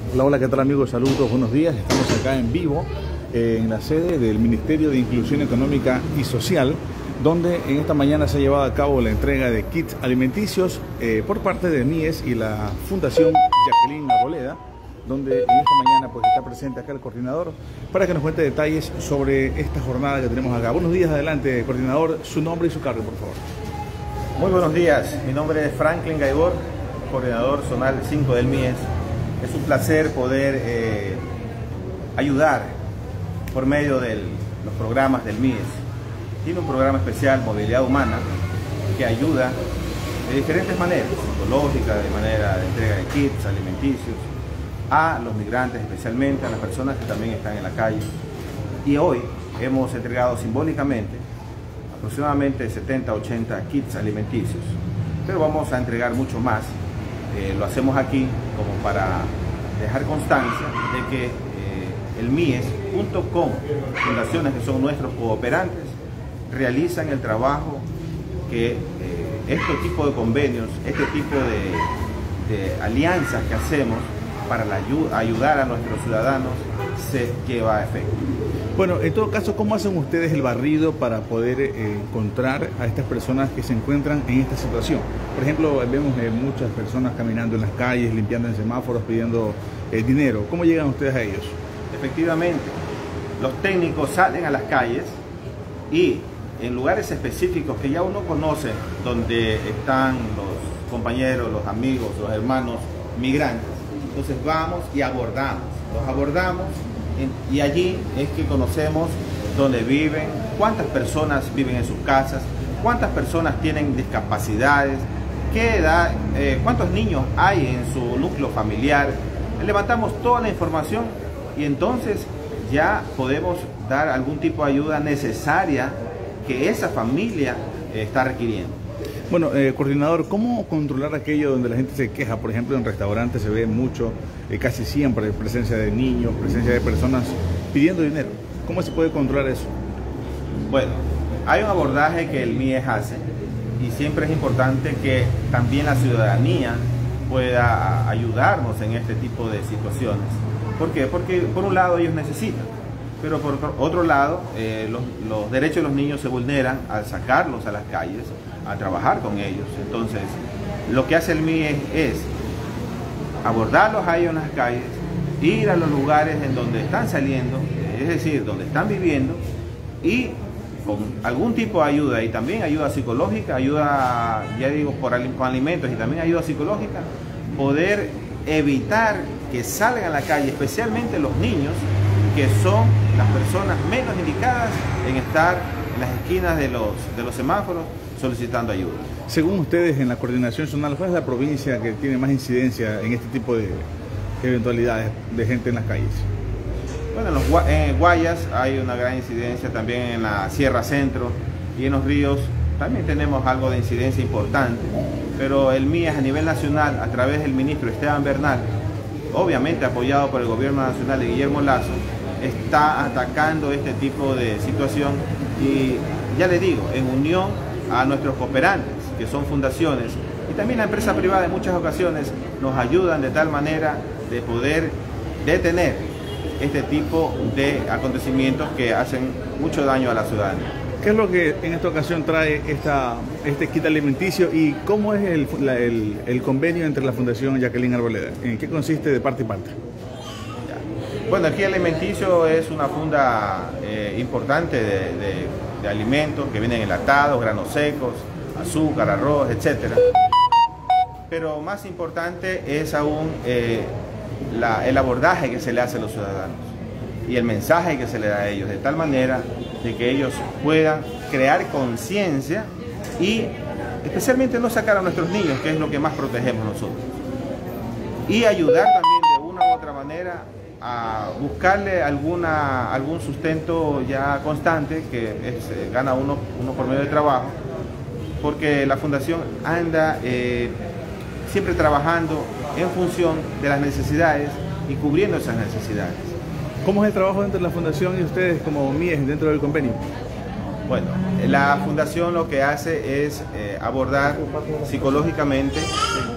Hola, hola, ¿qué tal amigos? Saludos, buenos días. Estamos acá en vivo en la sede del Ministerio de Inclusión Económica y Social, donde en esta mañana se ha llevado a cabo la entrega de kits alimenticios por parte del MIES y la Fundación Jacqueline Arboleda, donde en esta mañana pues está presente acá el coordinador para que nos cuente detalles sobre esta jornada que tenemos acá. Buenos días, adelante coordinador, su nombre y su cargo, por favor. Muy buenos días, mi nombre es Franklin Gaibor, coordinador zonal 5 del MIES. Es un placer poder ayudar por medio de los programas del MIES. Tiene un programa especial, Movilidad Humana, que ayuda de diferentes maneras, psicológica, de manera de entrega de kits alimenticios, a los migrantes, especialmente a las personas que también están en la calle. Y hoy hemos entregado simbólicamente aproximadamente 70-80 kits alimenticios, pero vamos a entregar mucho más. Lo hacemos aquí como para dejar constancia de que el MIES, junto con fundaciones que son nuestros cooperantes, realizan el trabajo que este tipo de convenios, este tipo de alianzas que hacemos para ayudar a nuestros ciudadanos se lleva a efecto. Bueno, en todo caso, ¿cómo hacen ustedes el barrido para poder encontrar a estas personas que se encuentran en esta situación? Por ejemplo, vemos muchas personas caminando en las calles, limpiando en semáforos, pidiendo dinero. ¿Cómo llegan ustedes a ellos? Efectivamente, los técnicos salen a las calles y en lugares específicos que ya uno conoce, donde están los compañeros, los amigos, los hermanos migrantes, entonces vamos y abordamos, los abordamos y allí es que conocemos dónde viven, cuántas personas viven en sus casas, cuántas personas tienen discapacidades, qué edad, cuántos niños hay en su núcleo familiar. Levantamos toda la información y entonces ya podemos dar algún tipo de ayuda necesaria que esa familia está requiriendo. Bueno, coordinador, ¿cómo controlar aquello donde la gente se queja? Por ejemplo, en restaurantes se ve mucho, casi siempre, presencia de niños, presencia de personas pidiendo dinero. ¿Cómo se puede controlar eso? Bueno, hay un abordaje que el MIES hace y siempre es importante que también la ciudadanía pueda ayudarnos en este tipo de situaciones. ¿Por qué? Porque por un lado ellos necesitan, pero por otro lado los derechos de los niños se vulneran al sacarlos a las calles, a trabajar con ellos. Entonces, lo que hace el MIES es abordarlos a ellos en las calles, ir a los lugares en donde están saliendo, es decir, donde están viviendo, y con algún tipo de ayuda, y también ayuda psicológica, ayuda, ya digo, con alimentos y también ayuda psicológica, poder evitar que salgan a la calle, especialmente los niños, que son las personas menos indicadas en estar en las esquinas de los semáforos solicitando ayuda. Según ustedes en la coordinación zonal, ¿cuál es la provincia que tiene más incidencia en este tipo de eventualidades de gente en las calles? Bueno, en Guayas hay una gran incidencia, también en la Sierra Centro y en los ríos también tenemos algo de incidencia importante, pero el MIES a nivel nacional, a través del ministro Esteban Bernal, obviamente apoyado por el gobierno nacional de Guillermo Lasso, está atacando este tipo de situación y ya le digo, en unión a nuestros cooperantes, que son fundaciones, y también la empresa privada en muchas ocasiones nos ayudan de tal manera de poder detener este tipo de acontecimientos que hacen mucho daño a la ciudadanía. ¿Qué es lo que en esta ocasión trae este kit alimenticio y cómo es el convenio entre la Fundación Jacqueline Arboleda? ¿En qué consiste de parte y parte? Bueno, el kit alimenticio es una funda importante de alimentos que vienen enlatados, granos secos, azúcar, arroz, etc. Pero más importante es aún el abordaje que se le hace a los ciudadanos y el mensaje que se le da a ellos, de tal manera de que ellos puedan crear conciencia y especialmente no sacar a nuestros niños, que es lo que más protegemos nosotros, y ayudar también de una u otra manera a buscarle algún sustento ya constante que gana uno por medio de trabajo, porque la fundación anda siempre trabajando en función de las necesidades y cubriendo esas necesidades. ¿Cómo es el trabajo dentro de la fundación y ustedes como MIES dentro del convenio? Bueno, la fundación lo que hace es abordar psicológicamente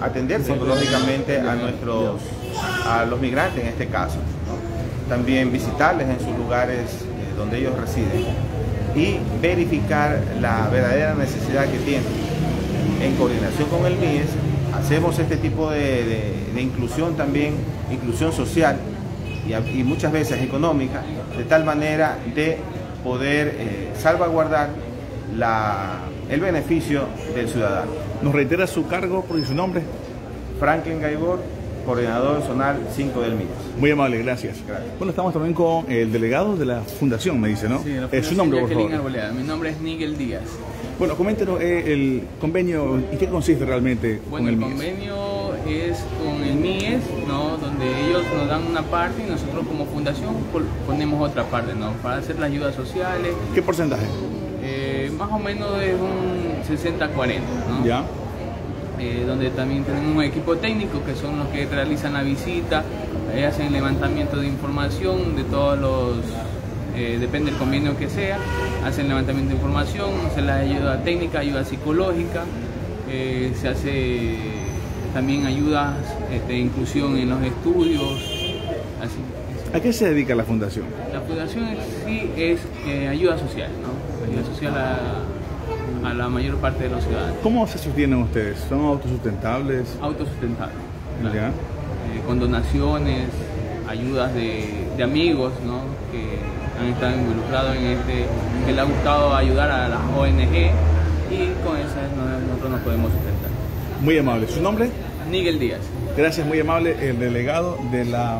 atender psicológicamente a los migrantes en este caso, ¿no? También visitarles en sus lugares donde ellos residen y verificar la verdadera necesidad que tienen. En coordinación con el MIES hacemos este tipo de inclusión también, inclusión social y muchas veces económica, de tal manera de poder salvaguardar el beneficio del ciudadano. ¿Nos reitera su cargo y su nombre? Franklin Gaibor, coordinador zonal 5 del MIES. Muy amable, gracias. Bueno, estamos también con el delegado de la fundación, me dice, ¿no? Sí, la fundación su nombre, por favor. Arboleda. Mi nombre es Nigel Díaz. Bueno, coméntenos el convenio, ¿en qué consiste realmente con el MIES? El convenio es con el MIES, ¿no? Donde ellos nos dan una parte y nosotros como fundación ponemos otra parte, ¿no? Para hacer las ayudas sociales. ¿Qué porcentaje? Más o menos es un 60-40, ¿no? Ya. Donde también tenemos un equipo técnico que son los que realizan la visita, hacen el levantamiento de información de todos los, depende del convenio que sea, hacen levantamiento de información, hacen la ayuda técnica, ayuda psicológica, se hace también ayudas de inclusión en los estudios, así. ¿A qué se dedica la fundación? La fundación sí es ayuda social, ¿no? Ayuda social a la mayor parte de los ciudadanos. ¿Cómo se sostienen ustedes? ¿Son autosustentables? Autosustentables, claro. ¿Ya? Con donaciones, ayudas de amigos, ¿no? Que han estado involucrados en que le ha gustado ayudar a las ONG y con esas nosotros nos podemos sustentar. Muy amable. ¿Su nombre? Nigel Díaz. Gracias, muy amable, el delegado de la...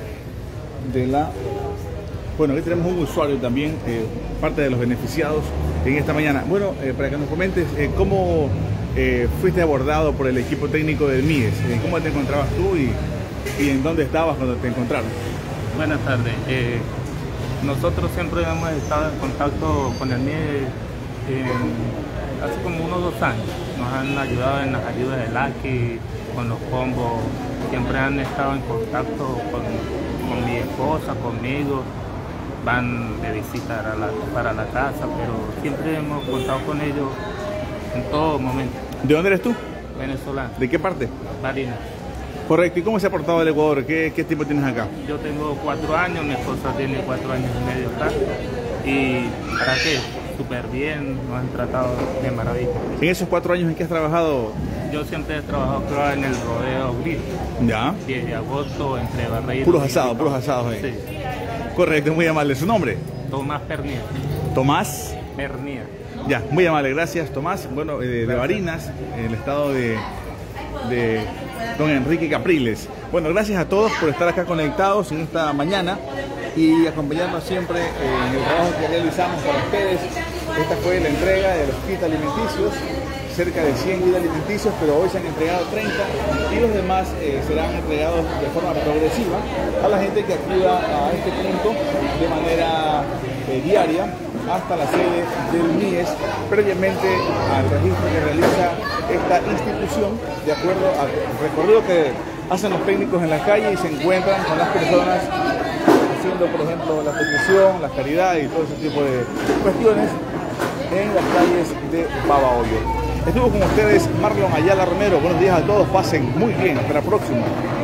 Bueno, aquí tenemos un usuario también, parte de los beneficiados en esta mañana. Bueno, para que nos comentes cómo fuiste abordado por el equipo técnico del MIES, cómo te encontrabas tú y en dónde estabas cuando te encontraron. Buenas tardes. Nosotros siempre hemos estado en contacto con el MIES hace como unos 2 años. Nos han ayudado en las ayudas del AQUI, con los combos. Siempre han estado en contacto con mi esposa, conmigo. Van de visita para la casa, pero siempre hemos contado con ellos en todo momento. ¿De dónde eres tú? Venezolano. ¿De qué parte? Barinas. Correcto. ¿Y cómo se ha portado el Ecuador? ¿Qué tiempo tienes acá? Yo tengo 4 años, mi esposa tiene 4 años y medio acá. Y ¿para qué? Súper bien, nos han tratado de maravilla. ¿En esos 4 años en qué has trabajado? Yo siempre he trabajado en el rodeo gris. Ya. 10 de agosto, entre Barreiros. Puros asados ahí. Sí. Correcto, muy amable. ¿Su nombre? Tomás Pernía. Tomás Pernía. Ya, muy amable, gracias Tomás. Bueno, de Barinas, en el estado de don Enrique Capriles. Bueno, gracias a todos por estar acá conectados en esta mañana y acompañarnos siempre en el trabajo que realizamos para ustedes. Esta fue la entrega de los kits alimenticios, cerca de 100 kits alimenticios, pero hoy se han entregado 30 y los demás serán entregados de forma progresiva a la gente que acuda a este punto de manera diaria hasta la sede del MIES, previamente al registro que realiza esta institución, de acuerdo al recorrido que hacen los técnicos en la calle y se encuentran con las personas haciendo, por ejemplo, la petición, la caridad y todo ese tipo de cuestiones en las calles de Babahoyo. Estuvo con ustedes Marlon Ayala Romero. Buenos días a todos, pasen muy bien, hasta la próxima.